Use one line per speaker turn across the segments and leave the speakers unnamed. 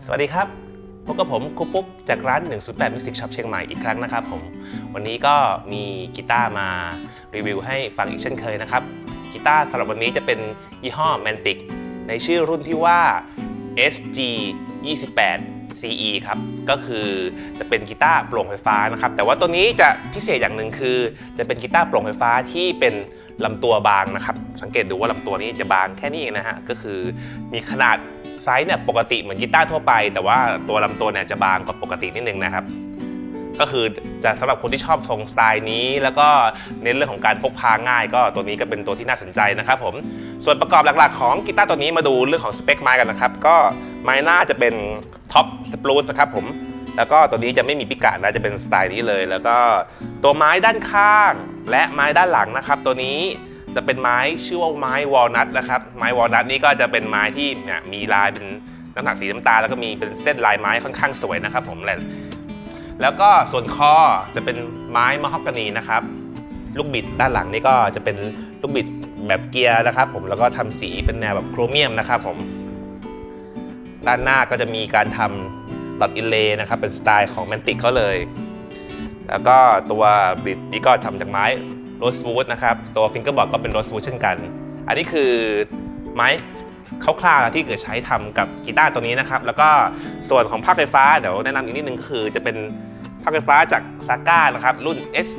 สวัสดีครับพบกับผมครูปุ๊กจากร้าน108 Music Shop เชียงใหม่อีกครั้งนะครับผมวันนี้ก็มีกีตาร์มารีวิวให้ฟังอีกเช่นเคยนะครับกีตาร์สำหรับวันนี้จะเป็นยี่ห้อ Mantic ในชื่อรุ่นที่ว่า SG 28 CE ครับก็คือจะเป็นกีตาร์โปร่งไฟฟ้านะครับแต่ว่าตัวนี้จะพิเศษอย่างหนึ่งคือจะเป็นกีตาร์โปร่งไฟฟ้าที่เป็นลำตัวบางนะครับสังเกตดูว่าลำตัวนี้จะบางแค่นี้เองนะฮะก็คือมีขนาดไซส์เนี่ยปกติเหมือนกีตาร์ทั่วไปแต่ว่าตัวลำตัวเนี่ยจะบางกว่าปกตินิดนึงนะครับก็คือจะสำหรับคนที่ชอบทรงสไตล์นี้แล้วก็เน้นเรื่องของการพกพาง่ายก็ตัวนี้ก็เป็นตัวที่น่าสนใจนะครับผมส่วนประกอบหลักๆของกีตาร์ตัวนี้มาดูเรื่องของสเปคไม้กันนะครับก็ไม้หน้าจะเป็นท็อปสปรูซนะครับผมแล้วก็ตัวนี้จะไม่มีพิกัดนะจะเป็นสไตล์นี้เลยแล้วก็ตัวไม้ด้านข้างและไม้ด้านหลังนะครับตัวนี้จะเป็นไม้ชื่อว่าไม้วอลนัทนะครับไม้วอลนัทนี่ก็จะเป็นไม้ที่มีลายเป็นน้ำหนักสีน้ำตาลแล้วก็มีเป็นเส้นลายไม้ค่อนข้างสวยนะครับผมแล้วก็ส่วนคอจะเป็นไม้มะฮอกกานีนะครับลูกบิดด้านหลังนี่ก็จะเป็นลูกบิดแบบเกียร์นะครับผมแล้วก็ทำสีเป็นแนวแบบโครเมียมนะครับผมด้านหน้าก็จะมีการทำหลอดอินเลย์นะครับเป็นสไตล์ของแมนติกเขาเลยแล้วก็ตัวบิดนี่ก็ทำจากไม้โรสวูดนะครับตัวฟิงเกอร์บอร์ดก็เป็นโรสวูดเช่นกันอันนี้คือไม้คร่าวๆที่เกิดใช้ทำกับกีตาร์ตัวนี้นะครับแล้วก็ส่วนของภาคไฟฟ้าเดี๋ยวแนะนำอีกนิดนึงก็คือจะเป็นภาคไฟฟ้าจากซาก้านะครับรุ่น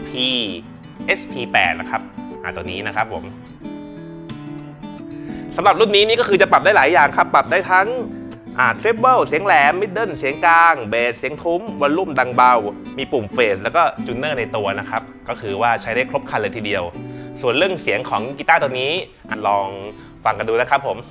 SP8 นะครับตัวนี้นะครับผมสำหรับรุ่นนี้นี่ก็คือจะปรับได้หลายอย่างครับปรับได้ทั้งเทรเบิลเสียงแหลมมิดเดิลเสียงกลางเบสเสียงทุ้มวอลลุ่มดังเบามีปุ่มเฟสแล้วก็จูนเนอร์ในตัวนะครับก็คือว่าใช้ได้ครบครันเลยทีเดียวส่วนเรื่องเสียงของกีตาร์ตัวนี้ลองฟังกันดูนะครับผม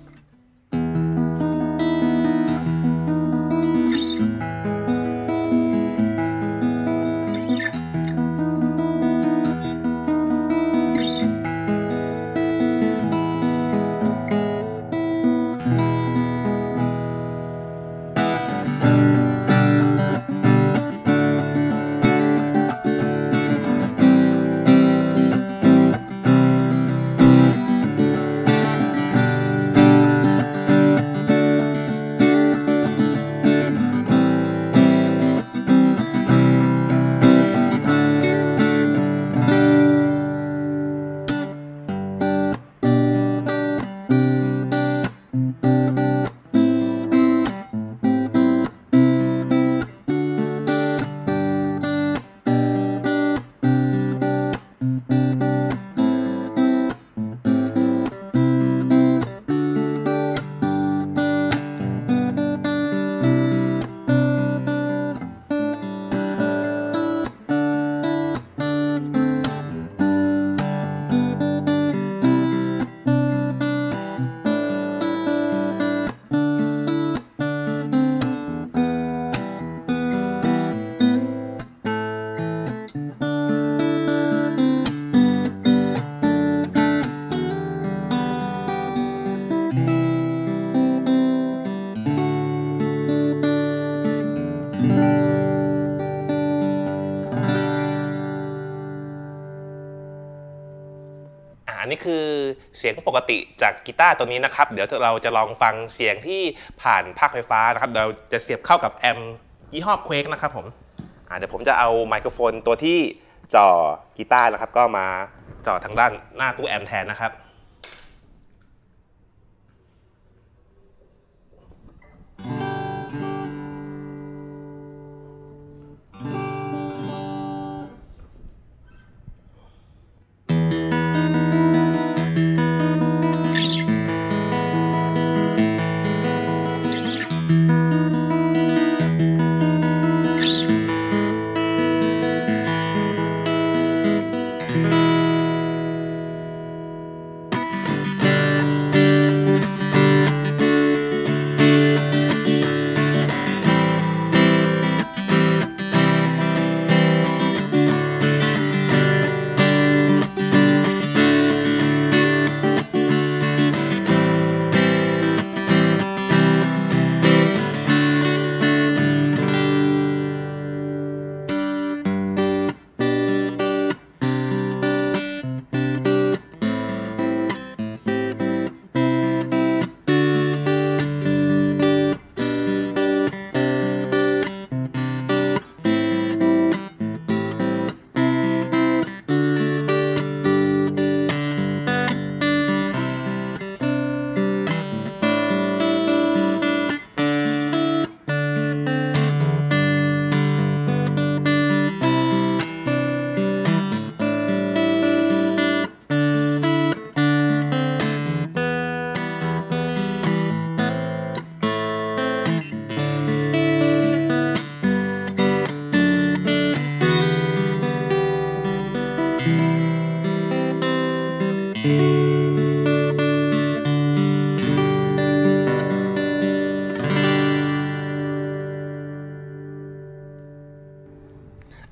อันนี้คือเสียงปกติจากกีตาร์ตัวนี้นะครับเดี๋ยวเราจะลองฟังเสียงที่ผ่านภาคไฟฟ้านะครับเราจะเสียบเข้ากับแอมป์ยี่ห้อเควกนะครับผมเดี๋ยวผมจะเอาไมโครโฟนตัวที่จ่อกีตาร์นะครับก็มาจ่อทางด้านหน้าตู้แอมป์แทนนะครับ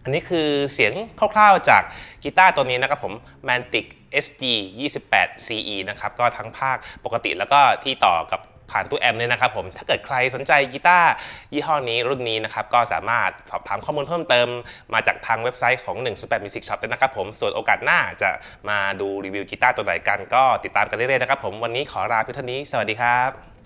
อันนี้คือเสียงคร่าวๆจากกีตาร์ตัวนี้นะครับผม Mantic SG 28 CE นะครับก็ทั้งภาคปกติแล้วก็ที่ต่อกับผ่านตู้แอมป์เนี่ยนะครับผมถ้าเกิดใครสนใจกีตาร์ยี่ห้อนี้รุ่นนี้นะครับก็สามารถสอบถามข้อมูลเพิ่มเติมมาจากทางเว็บไซต์ของ108 Music Shop ได้นะครับผมส่วนโอกาสหน้าจะมาดูรีวิวกีตาร์ตัวไหนกันก็ติดตามกันเรื่อยๆนะครับผมวันนี้ขอลาเพียงเท่านี้สวัสดีครับ